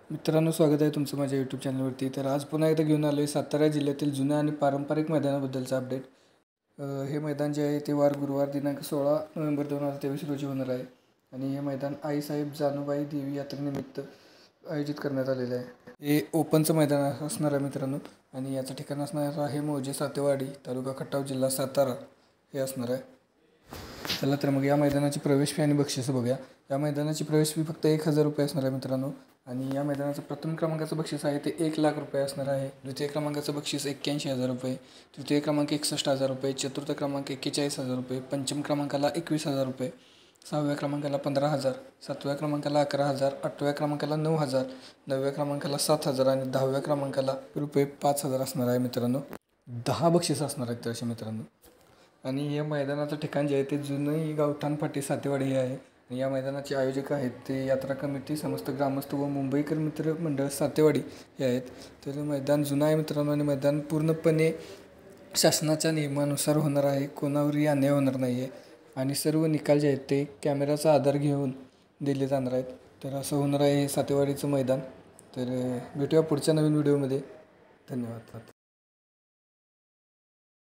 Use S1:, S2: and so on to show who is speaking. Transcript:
S1: मित्रांनो, स्वागत आहे तुमचं माझ्या यूट्यूब चॅनलवरती. तर आज पुन्हा एकदा घेऊन आलो आहे सातारा जिल्ह्यातील जुन्या आणि पारंपरिक मैदानाबद्दलचा अपडेट. हे मैदान जे आहे ते वार गुरुवार दिनांक 16 नोव्हेंबर 2023 रोजी होणार आहे. आणि हे मैदान आईसाहेब जानूबाई देवी यात्रेनिमित्त आयोजित करण्यात आलेलं आहे. हे ओपनचं मैदान असणार आहे मित्रांनो. आणि याचं ठिकाण असणार आहे मौजे सातेवाडी, तालुका खटाव, जिल्हा सातारा हे असणार आहे. चला तर मग या मैदानाची प्रवेश फी आणि बक्षीसं बघूया. या मैदानाची प्रवेश फी फक्त 1000 रुपये असणार आहे मित्रांनो. आणि या मैदानाचं प्रथम क्रमांकाचं बक्षीस आहे ते 1,00,000 रुपये असणार आहे. द्वितीय क्रमांकाचं बक्षीस 81,000 रुपये, तृतीय क्रमांक 61,000 रुपये, चतुर्थ क्रमांक 41,000 रुपये, पंचम क्रमांकाला 21,000 रुपये, सहाव्या क्रमांकाला 15,000, सातव्या क्रमांकाला 11,000, आठव्या क्रमांकाला 9,000, नवव्या क्रमांकाला 7,000 आणि 10व्या क्रमांकाला रुपये 5,000 असणार आहे मित्रांनो. 10 बक्षीस असणार आहेत तसे मित्रांनो. आणि या मैदानाचं ठिकाण जे आहे ते जुनी गावठाण फाटी सातेवाडी हे आहे. आणि या मैदानाचे आयोजक आहेत ते यात्रा कमिटी, समस्त ग्रामस्थ व मुंबईकर मित्र मंडळ सातेवाडी हे आहेत. तर मैदान जुनं आहे मित्रांनो आणि मैदान पूर्णपणे शासनाच्या नियमानुसार होणार आहे. कोणावरही अन्याय होणार नाही आहे. आणि सर्व निकाल जे आहेत ते कॅमेराचा आधार घेऊन दिले जाणार आहेत. तर असं होणार आहे हे सातेवाडीचं मैदान. तर भेटूया पुढच्या नवीन व्हिडिओमध्ये. धन्यवाद.